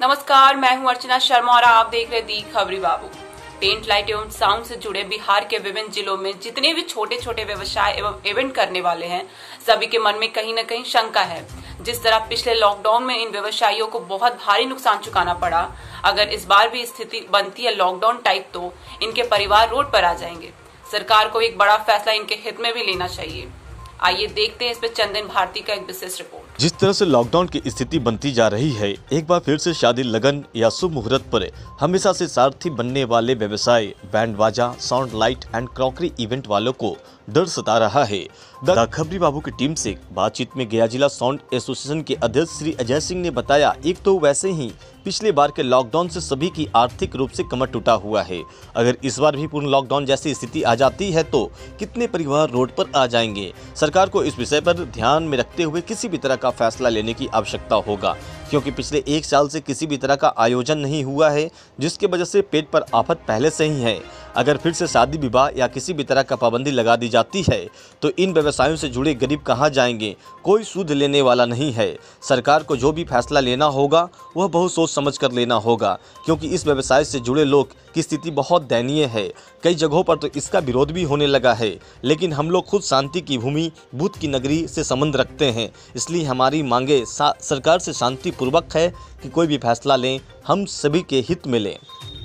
नमस्कार, मैं हूं अर्चना शर्मा और आप देख रहे दी खबरी बाबू। पेंट, लाइट एवं साउंड से जुड़े बिहार के विभिन्न जिलों में जितने भी छोटे छोटे व्यवसाय एवं इवेंट करने वाले हैं, सभी के मन में कहीं न कहीं शंका है। जिस तरह पिछले लॉकडाउन में इन व्यवसायियों को बहुत भारी नुकसान चुकाना पड़ा, अगर इस बार भी स्थिति बनती है लॉकडाउन टाइप तो इनके परिवार रोड पर आ जाएंगे। सरकार को एक बड़ा फैसला इनके हित में भी लेना चाहिए। आइए देखते हैं इस पर चंदन भारती का एक विशेष रिपोर्ट। जिस तरह से लॉकडाउन की स्थिति बनती जा रही है, एक बार फिर से शादी, लगन या शुभ मुहूर्त पर हमेशा से सारथी बनने वाले व्यवसाय, बैंड बाजा, sound, light and crockery event वालों को डर सता रहा है। द खबरी बाबू की टीम से बातचीत में गया जिला साउंड एसोसिएशन के अध्यक्ष श्री अजय सिंह ने बताया, एक तो वैसे ही पिछले बार के लॉकडाउन से सभी की आर्थिक रूप से कमर टूटा हुआ है। अगर इस बार भी पूर्ण लॉकडाउन जैसी स्थिति आ जाती है तो कितने परिवार रोड पर आ जाएंगे। सरकार को इस विषय पर ध्यान में रखते हुए किसी भी तरह का फैसला लेने की आवश्यकता होगा, क्योंकि पिछले 1 साल से किसी भी तरह का आयोजन नहीं हुआ है, जिसकी वजह से पेट पर आफत पहले से ही है। अगर फिर से शादी विवाह या किसी भी तरह का पाबंदी लगा दी जाती है तो इन व्यवसायों से जुड़े गरीब कहां जाएंगे। कोई सूद लेने वाला नहीं है। सरकार को जो भी फैसला लेना होगा वह बहुत सोच समझ कर लेना होगा, क्योंकि इस व्यवसाय से जुड़े लोग की स्थिति बहुत दयनीय है। कई जगहों पर तो इसका विरोध भी होने लगा है, लेकिन हम लोग खुद शांति की भूमि, बुद्ध की नगरी से संबंध रखते हैं। इसलिए हमारी मांगे सरकार से शांतिपूर्वक है कि कोई भी फैसला लें, हम सभी के हित में लें।